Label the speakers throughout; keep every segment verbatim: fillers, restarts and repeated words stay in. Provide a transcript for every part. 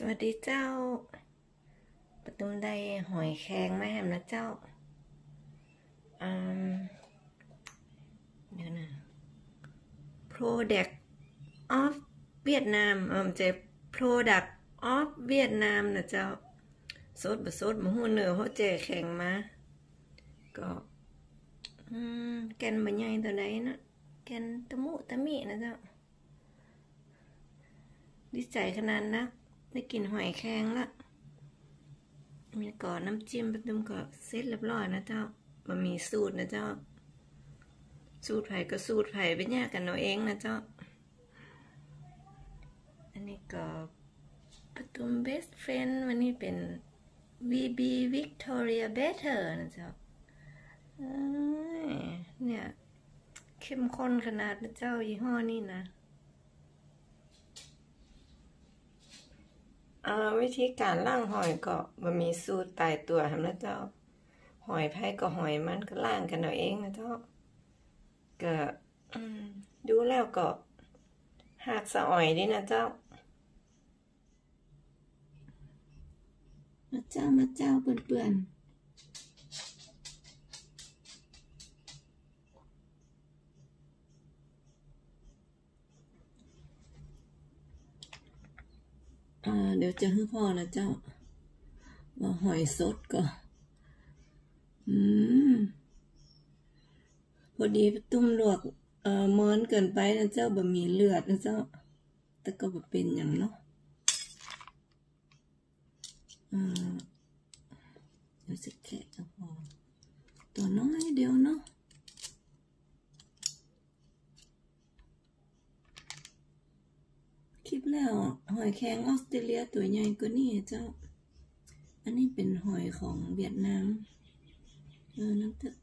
Speaker 1: สวัสดีเจ้าประตูได้หอยแครงไหมแฮมนะเจ้าอืมเดี๋ยวนะ Product of เวียดนามอืมจะ Product of เวียดนามนะเจ้าสดบะสดมาหูเหนือเขาเจแข็งมาก็อืมแกนบะใหญ่ตัวไหนนะแกนตะมุตะมินะเจ้าดีใจขนาดนักได้กินหอยแครงละมีก่อนน้ำจิ้มประตุมก็เสร็จเรียบร้อยนะเจ้าบะหมี่สูตรนะเจ้าสูตรไผ่ก็สูตรไผ่ไปแยกกันเอาเองนะเจ้าอันนี้ก็ประตุม best friend วันนี้เป็น วี บี Victoria Better นะเจ้าเนี่ยเข้มข้นขนาดนะเจ้ายี่ห้อนี้นะวิธีการล่างหอยก็มันมีสูตรตายตัวทำนะเจ้าหอยไผ่ก็หอยมันก็ล่างกันเอาเองนะเจ้าก็ดูแล้วก็หากสะอ่อยดีนะเจ้ามาเจ้ามาเจ้าเปื่อนๆอ่าเดี๋ยวจะให้พ่อนะเจ้าว่าหอยสดก็อืมพอดีตุ้มลวกเอ่อเมินเกินไปนะเจ้าบะหมี่เลือดนะเจ้าแต่ก็บ่เป็นอย่างเนาะอ่าเดี๋ยวจะแกะก็พอตัวน้อยเดียวเนาะคลิปแล้วหอยแครงออสเตรเลียตัวใหญ่กว่านี้เจ้าอันนี้เป็นหอยของเวียดนามเออนั่นเถอะ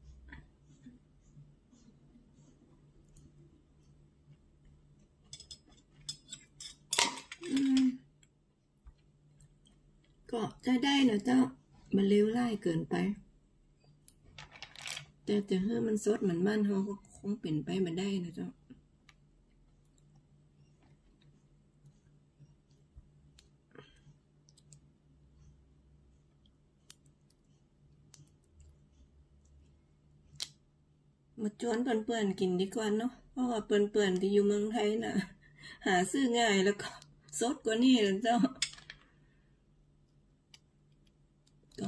Speaker 1: ก็จะได้นะเจ้ามันเร็วไล่เกินไปแต่จะให้มันสดเหมือนบ้านเขาก็คงเป็นไปมาได้นะเจ้ามาจวนเปื่อนๆกินดีกว่าเนาะเพราะว่าเปื่อนๆที่อยู่เมืองไทยน่ะหาซื้อง่ายแล้วก็สดกว่านี้นะเจ้าก็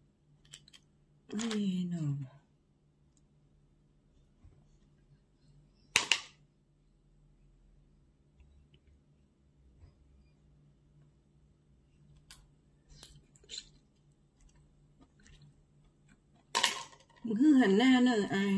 Speaker 1: นี่เนาะมันคือหันหน้าเนอะอาย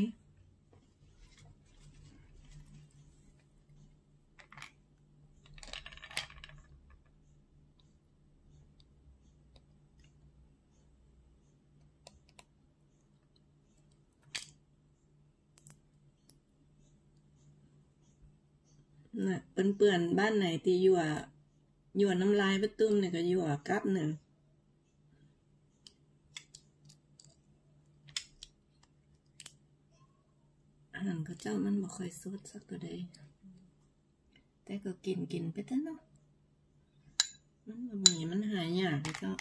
Speaker 1: น่ะเปื่อนๆบ้านไหนที่อยู่อ่ะอยู่น้ำลายประตุ้มเนี่ยก็อยู่อ่ะกับหนึ่งอาหารข้าเจ้ามันบ่ค่อยสดสักตัวใดแต่ก็กินกินไปเถอะเนาะมันบะหมี่มันหายากเลยเจ้า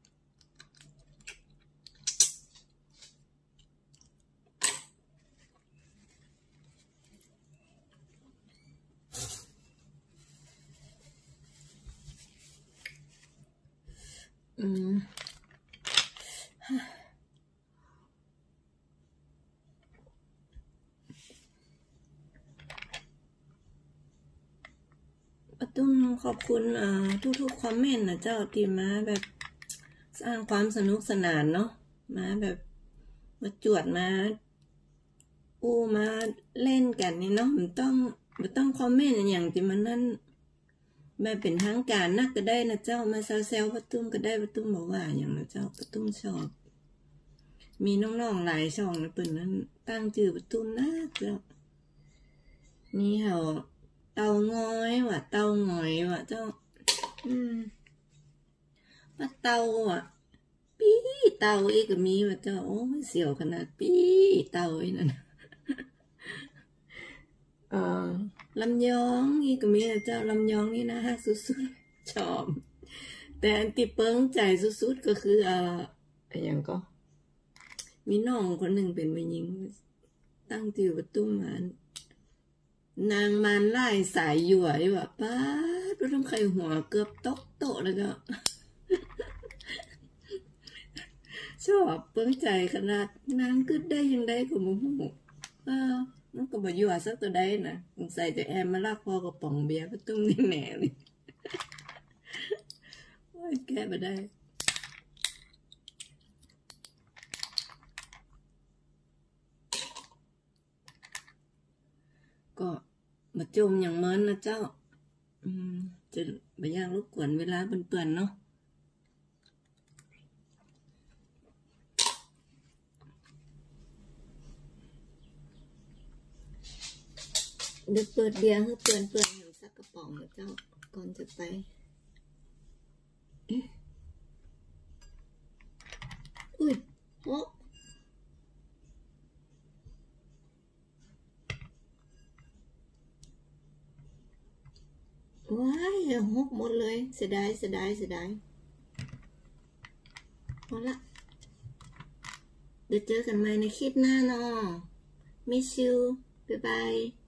Speaker 1: อืมต้องขอบคุณทุกๆคอมเมนต์นะเจ้าที่มาแบบสร้างความสนุกสนานเนาะมาแบบมาจวดมาอู้มาเล่นกันนี่เนาะมันต้องมันต้องคอมเมนต์อย่างที่มันนั่นแบบเป็นทางการนักก็ได้นะเจ้ามาแซวๆประตุ้มก็ได้ประตุ้มบอกว่าอย่างนะเจ้าประตุ้มชอบมีน้องๆหลายช่องนะเปิ่นนั้นตั้งชื่อประตุ้มนะเจ้านี่เหรอเตาง้อยว่ะเตาหงอยว่ะเจ้าอืมป้าเตาอ่ะปีเตาอีกก็มีว่ะเจ้าโอ้ยเสียวขนาดปีเตาอีนั่นเออลำยองอีกก็มีนะเจ้าลำยองนี่นะฮะสุดๆชอบแต่อันที่เปิ้งใจสุดๆก็คือเอ่ออะไรอย่างก็ มีน้องคนหนึ่งเป็นผู้หญิงตั้งที่ประตูมานนางมารไล่สายหยวแบบป้าดต้องใครหัวเกือบตกโต๊ะแล้วก็ชอบเปิ้งใจขนาดนางกึดได้ยังได้กับมึงหูเออมันก็บ่อยู่สักตัวใดนะสงสัยจะแอมมาลากพอกระป๋องเบียร์ประตูนี่แหน่เลยโอ้ยแก้มาได้ก็มาจมอย่างเมินนะเจ้าอืมจะไม่อยากรบกวนเวลาเปื่อนๆเนาะเดี๋ยวเปิดเบียร์ให้เปื่อนเปื่อนอยู่สักกระป๋องนะเจ้าก่อนจะไปอุ้ยโอ้ว้ายหกหมดเลยเสียดายเสียดายเสียดายพอละเดี๋ยวเจอกันใหม่ในคลิปหน้าเนาะมิสยูบ๊ายบาย